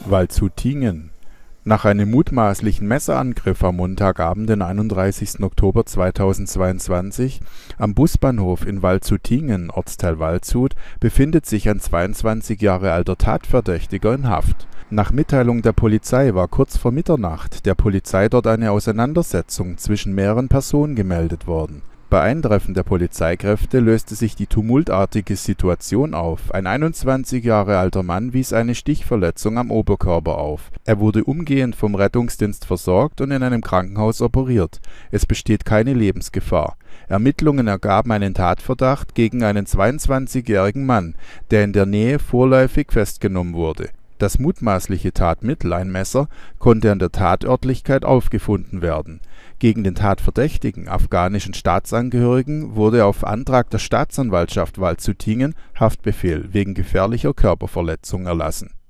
Waldshut-Tiengen. Nach einem mutmaßlichen Messerangriff am Montagabend, den 31. Oktober 2022, am Busbahnhof in Waldshut-Tiengen, Ortsteil Waldshut, befindet sich ein 22 Jahre alter Tatverdächtiger in Haft. Nach Mitteilung der Polizei war kurz vor Mitternacht der Polizei dort eine Auseinandersetzung zwischen mehreren Personen gemeldet worden. Bei Eintreffen der Polizeikräfte löste sich die tumultartige Situation auf. Ein 21 Jahre alter Mann wies eine Stichverletzung am Oberkörper auf. Er wurde umgehend vom Rettungsdienst versorgt und in einem Krankenhaus operiert. Es besteht keine Lebensgefahr. Ermittlungen ergaben einen Tatverdacht gegen einen 22-jährigen Mann, der in der Nähe vorläufig festgenommen wurde. Das mutmaßliche Tatmittel, ein Messer, konnte an der Tatörtlichkeit aufgefunden werden. Gegen den Tatverdächtigen, afghanischen Staatsangehörigen, wurde auf Antrag der Staatsanwaltschaft Waldshut-Tiengen Haftbefehl wegen gefährlicher Körperverletzung erlassen.